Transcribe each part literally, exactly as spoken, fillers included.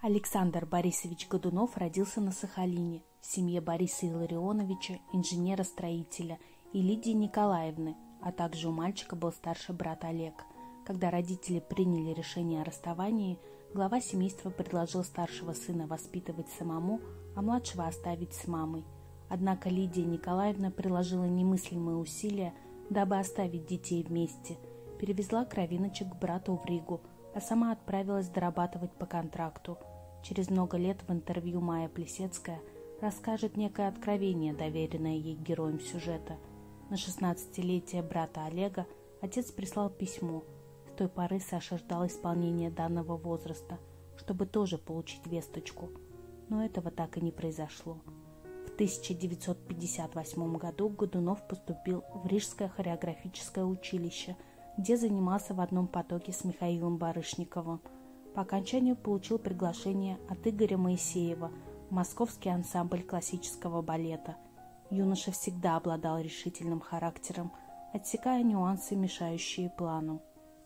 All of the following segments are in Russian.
Александр Борисович Годунов родился на Сахалине в семье Бориса Илларионовича, инженера-строителя, и Лидии Николаевны, а также у мальчика был старший брат Олег. Когда родители приняли решение о расставании, глава семейства предложил старшего сына воспитывать самому, а младшего оставить с мамой. Однако Лидия Николаевна приложила немыслимые усилия, дабы оставить детей вместе, перевезла кровиночек к брату в Ригу, а сама отправилась дорабатывать по контракту. Через много лет в интервью Майя Плисецкая расскажет некое откровение, доверенное ей героям сюжета. На шестнадцатилетие брата Олега отец прислал письмо. С той поры Саша ждал исполнения данного возраста, чтобы тоже получить весточку. Но этого так и не произошло. В тысяча девятьсот пятьдесят восьмом году Годунов поступил в Рижское хореографическое училище, где занимался в одном потоке с Михаилом Барышниковым. По окончанию получил приглашение от Игоря Моисеева в Московский ансамбль классического балета. Юноша всегда обладал решительным характером, отсекая нюансы, мешающие плану.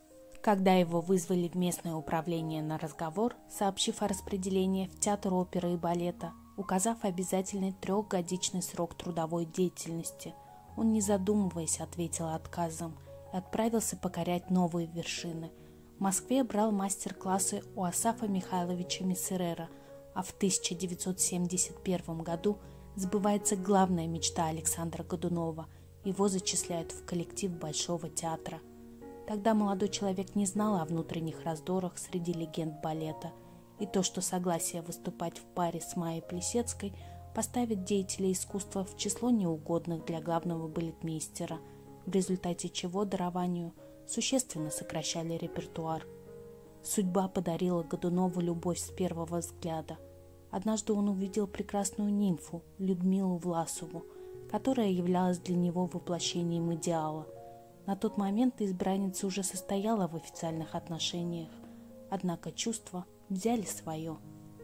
Когда его вызвали в местное управление на разговор, сообщив о распределении в театр оперы и балета, указав обязательный трехгодичный срок трудовой деятельности, он, не задумываясь, ответил отказом и отправился покорять новые вершины. В Москве брал мастер-классы у Асафа Михайловича Миссерера, а в тысяча девятьсот семьдесят первом году сбывается главная мечта Александра Годунова – его зачисляют в коллектив Большого театра. Тогда молодой человек не знал о внутренних раздорах среди легенд балета, и то, что согласие выступать в паре с Майей Плисецкой поставит деятелей искусства в число неугодных для главного балетмейстера, в результате чего дарованию существенно сокращали репертуар. Судьба подарила Годунову любовь с первого взгляда. Однажды он увидел прекрасную нимфу Людмилу Власову, которая являлась для него воплощением идеала. На тот момент избранница уже состояла в официальных отношениях, однако чувства взяли свое.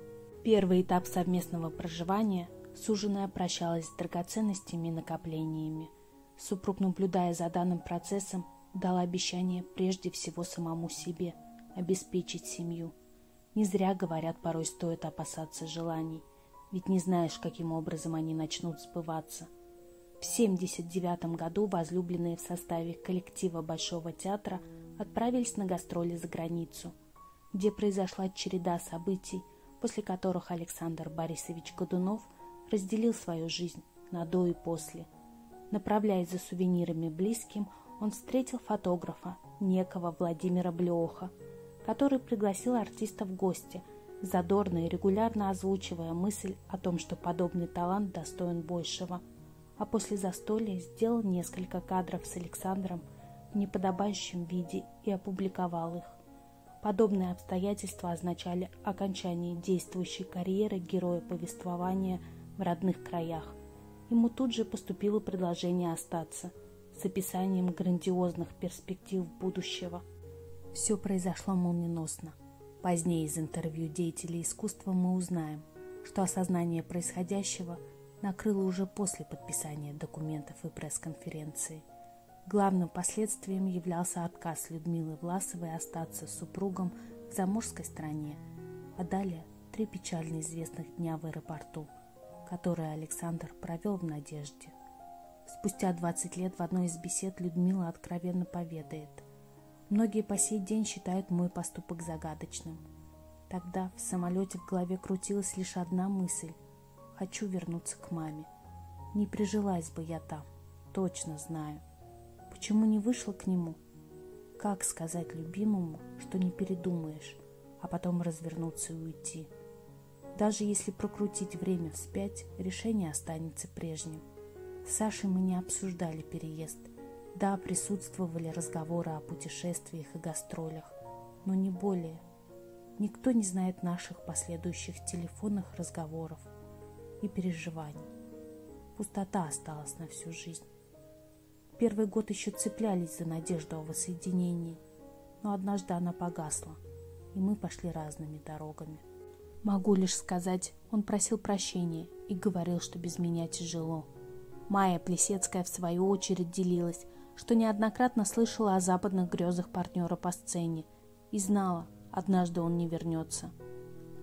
Первый этап совместного проживания суженая прощалась с драгоценностями и накоплениями. Супруг, наблюдая за данным процессом, дал обещание прежде всего самому себе обеспечить семью. Не зря говорят, порой стоит опасаться желаний, ведь не знаешь, каким образом они начнут сбываться. В семьдесят девятом году возлюбленные в составе коллектива Большого театра отправились на гастроли за границу, где произошла череда событий, после которых Александр Борисович Годунов разделил свою жизнь на до и после. Направляясь за сувенирами близким, он встретил фотографа, некого Владимира Блеоха, который пригласил артиста в гости, задорно и регулярно озвучивая мысль о том, что подобный талант достоин большего, а после застолья сделал несколько кадров с Александром в неподобающем виде и опубликовал их. Подобные обстоятельства означали окончание действующей карьеры героя повествования в родных краях. Ему тут же поступило предложение остаться, с описанием грандиозных перспектив будущего. Все произошло молниеносно. Позднее из интервью деятелей искусства мы узнаем, что осознание происходящего накрыло уже после подписания документов и пресс-конференции. Главным последствием являлся отказ Людмилы Власовой остаться с супругом в заморской стране, а далее три печально известных дня в аэропорту, которые Александр провел в надежде. Спустя двадцать лет в одной из бесед Людмила откровенно поведает: «Многие по сей день считают мой поступок загадочным. Тогда в самолете в голове крутилась лишь одна мысль: хочу вернуться к маме. Не прижилась бы я там, точно знаю. Почему не вышла к нему? Как сказать любимому, что не передумаешь, а потом развернуться и уйти? Даже если прокрутить время вспять, решение останется прежним. С Сашей мы не обсуждали переезд. Да, присутствовали разговоры о путешествиях и гастролях, но не более. Никто не знает наших последующих телефонных разговоров и переживаний. Пустота осталась на всю жизнь. Первый год еще цеплялись за надежду о воссоединении, но однажды она погасла, и мы пошли разными дорогами. Могу лишь сказать, он просил прощения и говорил, что без меня тяжело. Майя Плисецкая, в свою очередь, делилась, что неоднократно слышала о западных грезах партнера по сцене и знала, однажды он не вернется.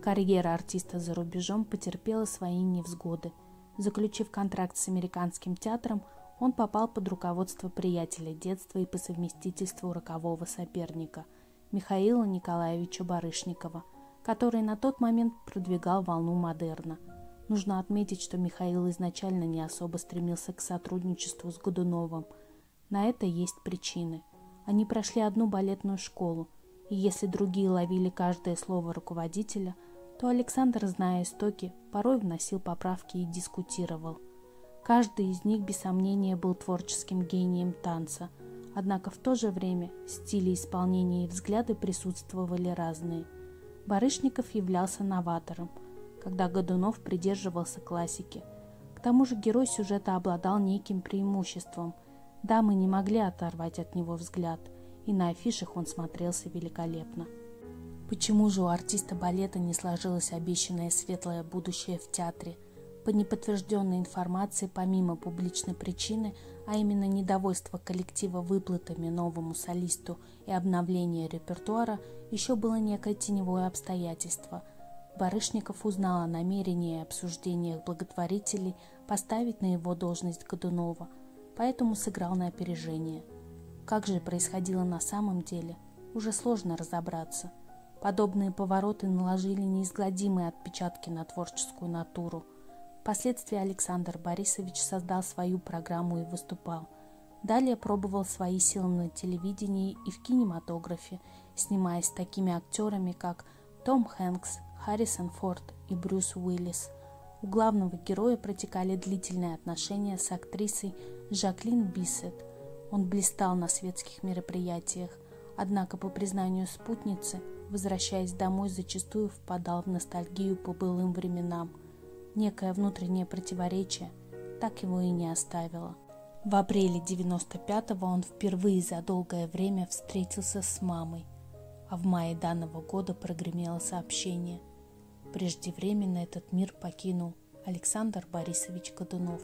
Карьера артиста за рубежом потерпела свои невзгоды. Заключив контракт с американским театром, он попал под руководство приятеля детства и по совместительству рокового соперника Михаила Николаевича Барышникова, который на тот момент продвигал волну модерна. Нужно отметить, что Михаил изначально не особо стремился к сотрудничеству с Годуновым. На это есть причины. Они прошли одну балетную школу, и если другие ловили каждое слово руководителя, то Александр, зная истоки, порой вносил поправки и дискутировал. Каждый из них, без сомнения, был творческим гением танца, однако в то же время стили исполнения и взгляды присутствовали разные. Барышников являлся новатором, когда Годунов придерживался классики. К тому же герой сюжета обладал неким преимуществом. Дамы не могли оторвать от него взгляд, и на афишах он смотрелся великолепно. Почему же у артиста балета не сложилось обещанное светлое будущее в театре? По неподтвержденной информации, помимо публичной причины, а именно недовольства коллектива выплатами новому солисту и обновления репертуара, еще было некое теневое обстоятельство. Барышников узнал о намерении и обсуждениях благотворителей поставить на его должность Годунова, поэтому сыграл на опережение. Как же происходило на самом деле, уже сложно разобраться. Подобные повороты наложили неизгладимые отпечатки на творческую натуру. Впоследствии Александр Борисович создал свою программу и выступал. Далее пробовал свои силы на телевидении и в кинематографе, снимаясь с такими актерами, как Том Хэнкс, Харрисон Форд и Брюс Уиллис. У главного героя протекали длительные отношения с актрисой Жаклин Биссет. Он блистал на светских мероприятиях, однако, по признанию спутницы, возвращаясь домой, зачастую впадал в ностальгию по былым временам. Некое внутреннее противоречие так его и не оставило. В апреле девяносто пятого он впервые за долгое время встретился с мамой, а в мае данного года прогремело сообщение: преждевременно этот мир покинул Александр Борисович Годунов.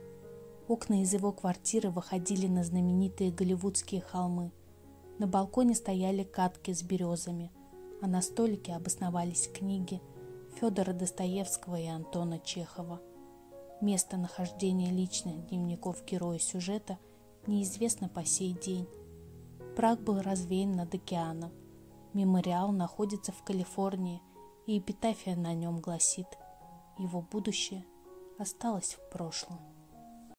Окна из его квартиры выходили на знаменитые голливудские холмы. На балконе стояли катки с березами, а на столике обосновались книги Федора Достоевского и Антона Чехова. Место нахождения личных дневников героя сюжета неизвестно по сей день. Прах был развеян над океаном. Мемориал находится в Калифорнии, и эпитафия на нем гласит: его будущее осталось в прошлом.